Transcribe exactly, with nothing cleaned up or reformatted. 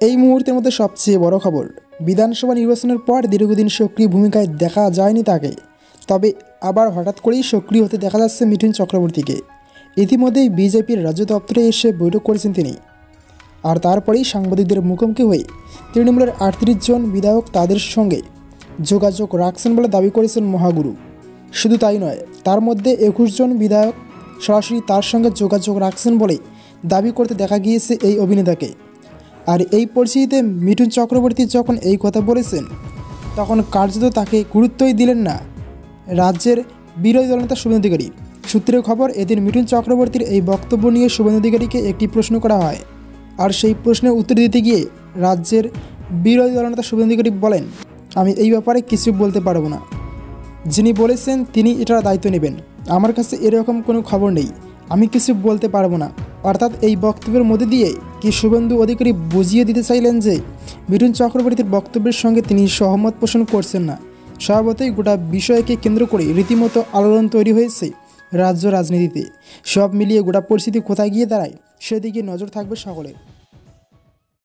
এই মুহূর্তের মধ্যে সবচেয়ে বড় খবর, বিধানসভা নির্বাচনের পর দীর্ঘদিন সক্রিয় ভূমিকায় দেখা যায়নি তাকে, তবে আবার হঠাৎ করেই সক্রিয় হতে দেখা যাচ্ছে মিঠুন চক্রবর্তীকে। ইতিমধ্যেই বিজেপির রাজ্য দপ্তরে এসে বৈঠক করেছেন তিনি, আর তারপরেই সাংবাদিকদের মুখোমুখি হয়ে তৃণমূলের আটত্রিশ জন বিধায়ক তাদের সঙ্গে যোগাযোগ রাখছেন বলে দাবি করেছেন মহাগুরু। শুধু তাই নয়, তার মধ্যে একুশ জন বিধায়ক সরাসরি তার সঙ্গে যোগাযোগ রাখছেন বলে দাবি করতে দেখা গিয়েছে এই অভিনেতাকে। আর এই পরিস্থিতিতে মিঠুন চক্রবর্তী যখন এই কথা বলেছেন, তখন কার্যত তাকে গুরুত্বই দিলেন না রাজ্যের বিরোধী দলনেতা শুভেন্দু অধিকারী। সূত্রের খবর, এদিন মিঠুন চক্রবর্তীর এই বক্তব্য নিয়ে শুভেন্দু অধিকারীকে একটি প্রশ্ন করা হয়, আর সেই প্রশ্নের উত্তর দিতে গিয়ে রাজ্যের বিরোধী দলনেতা শুভেন্দু অধিকারী বলেন, আমি এই ব্যাপারে কিছু বলতে পারবো না। যিনি বলেছেন তিনি এটার দায়িত্ব নেবেন। আমার কাছে এরকম কোনো খবর নেই, আমি কিছু বলতে পারবো না। অর্থাৎ এই বক্তব্যের মধ্যে দিয়ে কি শুভেন্দু অধিকারী বুঝিয়ে দিতে চাইলেন যে মিঠুন চক্রবর্তীর বক্তব্যের সঙ্গে তিনি সহমত পোষণ করছেন না। স্বভাবতই গোটা বিষয়কে কেন্দ্র করে রীতিমতো আলোড়ন তৈরি হয়েছে রাজ্য রাজনীতিতে। সব মিলিয়ে গোটা পরিস্থিতি কোথায় গিয়ে দাঁড়ায় সেদিকে নজর থাকবে সকলের।